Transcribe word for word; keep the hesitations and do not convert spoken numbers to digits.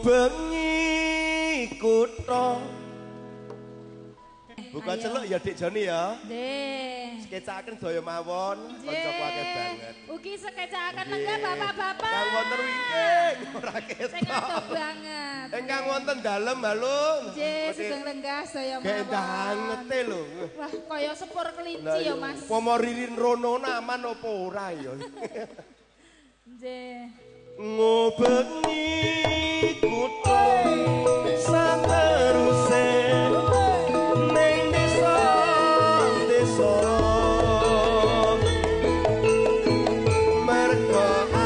Ngubengi kutha. Buka celuk ya Dik Joni ya. Nggih. Sketsaken daya mawon, kanca akeh banget. Ugi sketsaken lenggah Bapak-bapak. Kang wonten wingking ora ketok. Sing adoh banget. Engkang wonten dalem halo. Nggih, sugeng lenggah saya mawon. Kayak bangete lho. Wah, kaya sepur kelinci ya, Mas. Pomo ririn rono aman apa ora ya. Nggih. Ngubengi kutha sateruse ning desa desa mergo